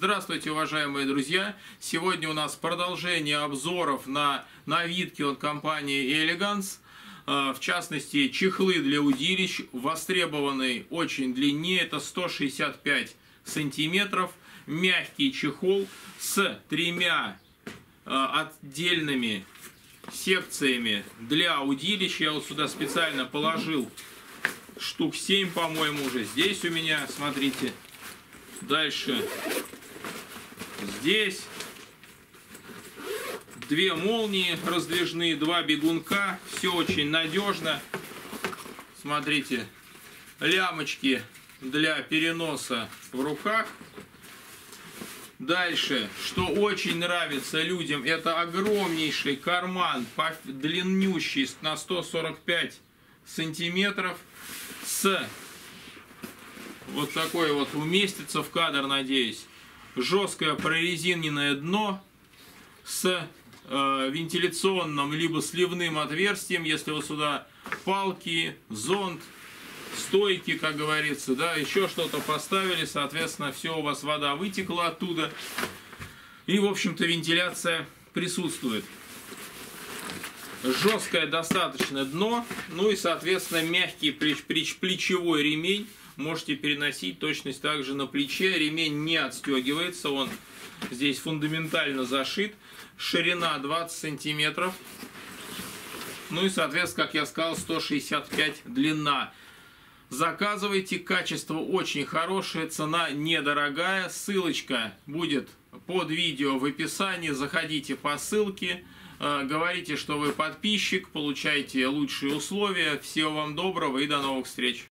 Здравствуйте, уважаемые друзья! Сегодня у нас продолжение обзоров на новинки от компании Elegance. В частности, чехлы для удилищ, востребованный очень длине, это 165 сантиметров. Мягкий чехол с тремя отдельными секциями для удилищ. Я вот сюда специально положил штук 7, по-моему, уже здесь у меня, смотрите. Дальше здесь две молнии раздвижные, два бегунка. Все очень надежно. Смотрите, лямочки для переноса в руках. Дальше, что очень нравится людям, это огромнейший карман, длиннющий на 145 сантиметров, с вот такой вот, уместится в кадр, надеюсь, жесткое прорезиненное дно с вентиляционным либо сливным отверстием, если вы сюда палки, зонт, стойки, как говорится, да, еще что-то поставили, соответственно, все у вас вода вытекла оттуда, и, в общем-то, вентиляция присутствует. Жесткое достаточно дно, ну и, соответственно, мягкий плечевой ремень. Можете переносить точность также на плече. Ремень не отстегивается, он здесь фундаментально зашит. Ширина 20 сантиметров. Ну и, соответственно, как я сказал, 165 длина. Заказывайте, качество очень хорошее, цена недорогая. Ссылочка будет под видео в описании. Заходите по ссылке, говорите, что вы подписчик, получайте лучшие условия. Всего вам доброго и до новых встреч.